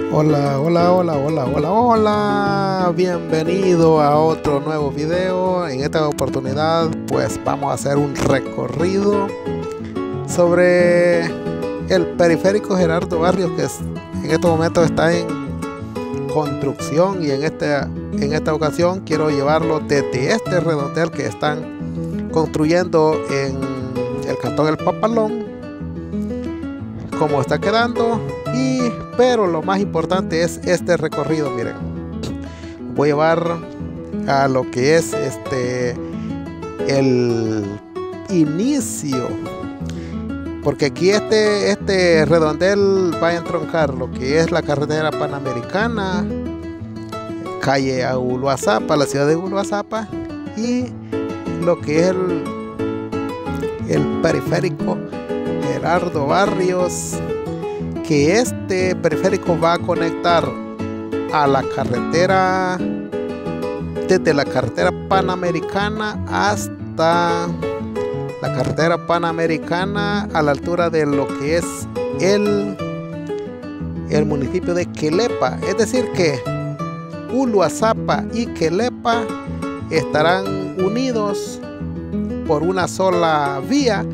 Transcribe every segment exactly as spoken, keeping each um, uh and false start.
Hola, hola, hola, hola, hola, hola. Bienvenido a otro nuevo video. En esta oportunidad pues vamos a hacer un recorrido sobre el periférico Gerardo Barrios, que es, en este momento está en construcción, y en, este, en esta ocasión quiero llevarlo desde este redondel que están construyendo en el cantón El Papalón, cómo está quedando. Y pero lo más importante es este recorrido. Miren, voy a llevar a lo que es este el inicio, porque aquí este este redondel va a entroncar lo que es la carretera panamericana, calle a Uluazapa, la ciudad de Uluazapa, y lo que es el, el periférico Gerardo Barrios, que este periférico va a conectar a la carretera, desde la carretera panamericana hasta la carretera panamericana a la altura de lo que es el, el municipio de Quelepa. Es decir que Uluazapa y Quelepa estarán unidos por una sola vía.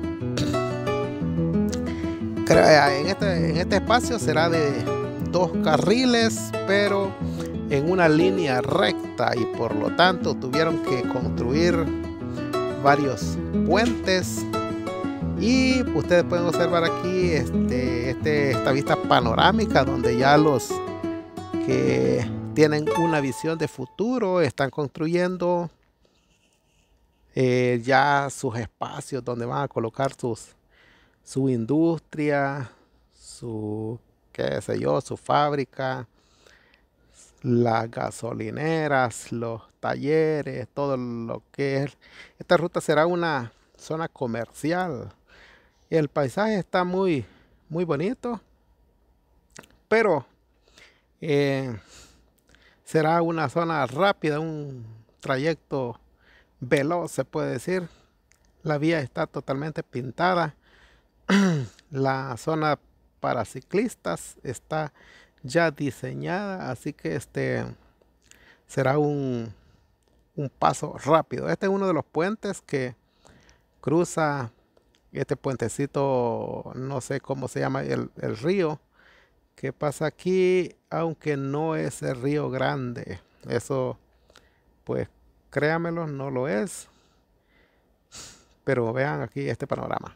En este, en este espacio será de dos carriles, pero en una línea recta, y por lo tanto tuvieron que construir varios puentes. Y ustedes pueden observar aquí este, este, esta vista panorámica, donde ya los que tienen una visión de futuro están construyendo eh, ya sus espacios donde van a colocar sus su industria, su, qué sé yo, su fábrica, las gasolineras, los talleres, todo lo que es. Esta ruta será una zona comercial y el paisaje está muy, muy bonito, pero eh, será una zona rápida, un trayecto veloz, se puede decir. La vía está totalmente pintada. La zona para ciclistas está ya diseñada, así que este será un, un paso rápido. Este es uno de los puentes que cruza este puentecito, no sé cómo se llama, el, el río que pasa aquí, aunque no es el Río Grande. Eso, pues créamelo, no lo es. Pero vean aquí este panorama.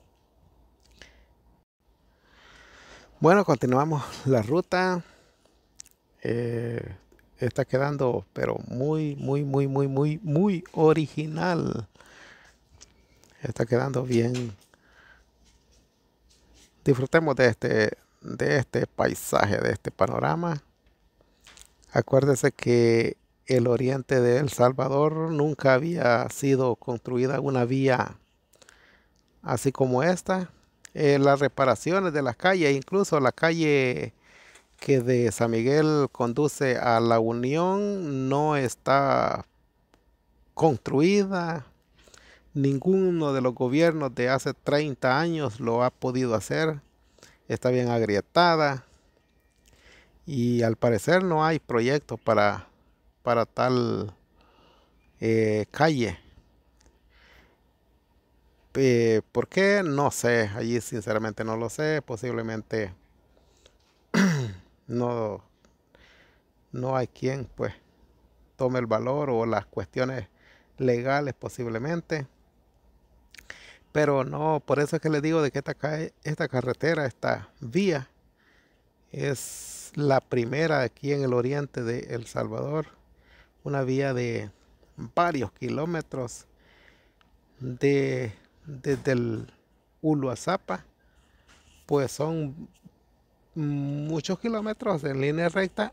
Bueno, continuamos la ruta. Eh, está quedando, pero muy, muy, muy, muy, muy, muy original. Está quedando bien. Disfrutemos de este, de este paisaje, de este panorama. Acuérdese que el oriente de El Salvador nunca había sido construida una vía así como esta. Eh, las reparaciones de las calles, incluso la calle que de San Miguel conduce a La Unión, no está construida. Ninguno de los gobiernos de hace treinta años lo ha podido hacer. Está bien agrietada y al parecer no hay proyecto para, para tal eh, calle. Eh, ¿por qué? No sé. Allí sinceramente no lo sé. Posiblemente no, no hay quien pues tome el valor o las cuestiones legales posiblemente. Pero no, por eso es que les digo de que esta, calle, esta carretera, esta vía, es la primera aquí en el oriente de El Salvador. Una vía de varios kilómetros de, desde el Uluazapa, pues son muchos kilómetros en línea recta.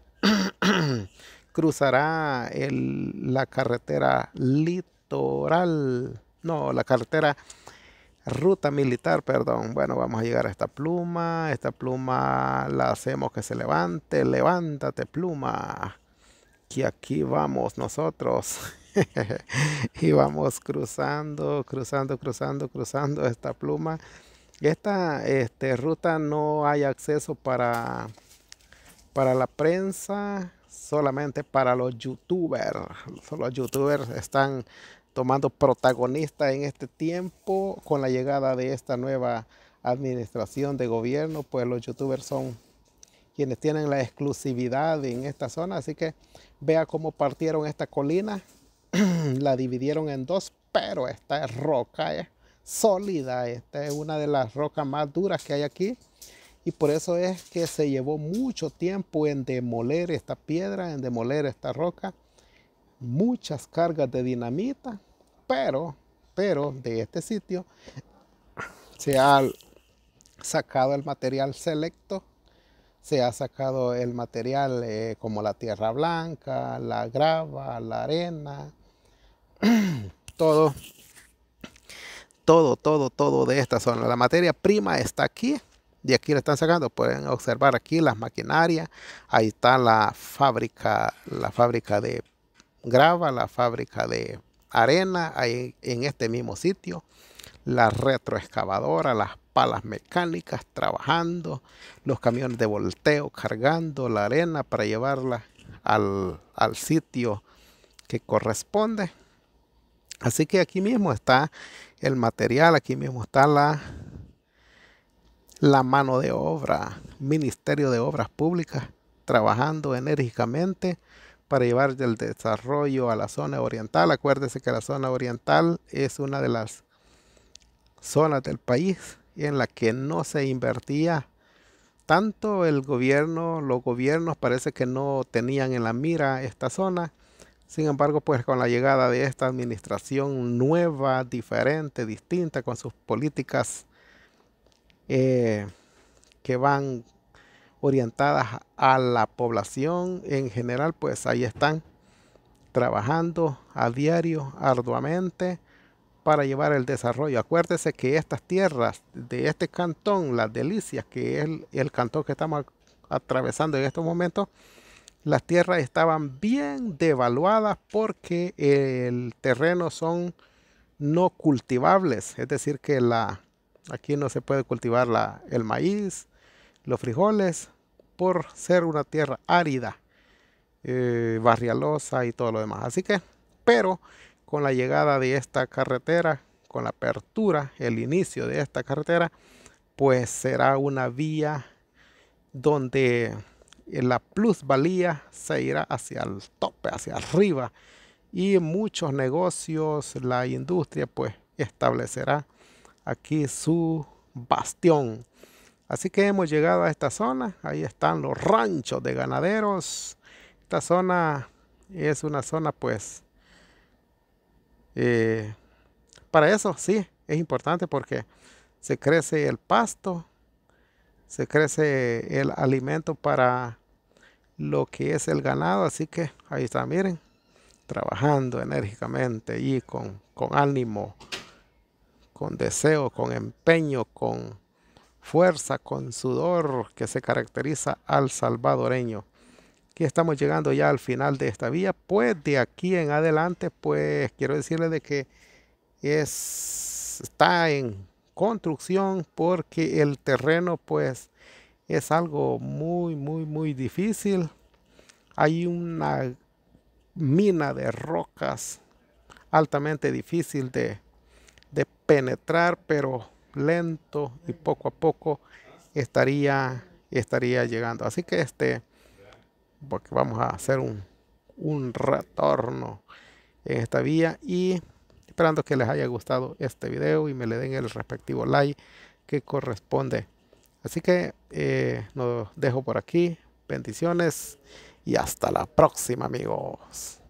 Cruzará el, la carretera litoral, no, la carretera ruta militar, perdón. Bueno, vamos a llegar a esta pluma. Esta pluma la hacemos que se levante. Levántate, pluma, que aquí vamos nosotros. Y vamos cruzando, cruzando, cruzando, cruzando esta pluma. Esta este, ruta no hay acceso para Para la prensa, solamente para los youtubers. Los youtubers están tomando protagonista en este tiempo con la llegada de esta nueva administración de gobierno. Pues los youtubers son quienes tienen la exclusividad en esta zona. Así que vea cómo partieron esta colina. La dividieron en dos, pero esta es roca, es sólida. Esta es una de las rocas más duras que hay aquí. Y por eso es que se llevó mucho tiempo en demoler esta piedra, en demoler esta roca. Muchas cargas de dinamita, pero, pero de este sitio se ha sacado el material selecto. Se ha sacado el material eh, como la tierra blanca, la grava, la arena, todo, todo, todo, todo de esta zona. La materia prima está aquí. De aquí le están sacando, pueden observar aquí las maquinarias, ahí está la fábrica, la fábrica de grava, la fábrica de arena, ahí en este mismo sitio, la retroexcavadora, las palas mecánicas trabajando, los camiones de volteo cargando la arena para llevarla al, al sitio que corresponde. Así que aquí mismo está el material, aquí mismo está la... la mano de obra, Ministerio de Obras Públicas, trabajando enérgicamente para llevar el desarrollo a la zona oriental. Acuérdese que la zona oriental es una de las zonas del país en la que no se invertía tanto. El gobierno, los gobiernos parece que no tenían en la mira esta zona. Sin embargo, pues con la llegada de esta administración nueva, diferente, distinta, con sus políticas Eh, que van orientadas a la población en general, pues ahí están trabajando a diario, arduamente, para llevar el desarrollo. Acuérdese que estas tierras de este cantón, Las Delicias, que es el, el cantón que estamos atravesando en estos momentos, las tierras estaban bien devaluadas porque el terreno son no cultivables, es decir que la aquí no se puede cultivar la, el maíz, los frijoles, por ser una tierra árida, eh, barrialosa y todo lo demás. Así que, pero con la llegada de esta carretera, con la apertura, el inicio de esta carretera, pues será una vía donde la plusvalía se irá hacia el tope, hacia arriba, y muchos negocios, la industria, pues establecerá aquí su bastión. Así que hemos llegado a esta zona. Ahí están los ranchos de ganaderos. Esta zona es una zona pues eh, para eso sí es importante porque se crece el pasto, se crece el alimento para lo que es el ganado. Así que ahí está, miren, trabajando enérgicamente y con, con ánimo, con deseo, con empeño, con fuerza, con sudor que se caracteriza al salvadoreño. Aquí estamos llegando ya al final de esta vía. Pues de aquí en adelante, pues quiero decirles de que es, está en construcción porque el terreno pues es algo muy, muy, muy difícil. Hay una mina de rocas altamente difícil de de penetrar, pero lento y poco a poco estaría estaría llegando. Así que este porque vamos a hacer un, un retorno en esta vía y esperando que les haya gustado este video y me le den el respectivo like que corresponde. Así que eh, nos dejo por aquí. Bendiciones y hasta la próxima, amigos.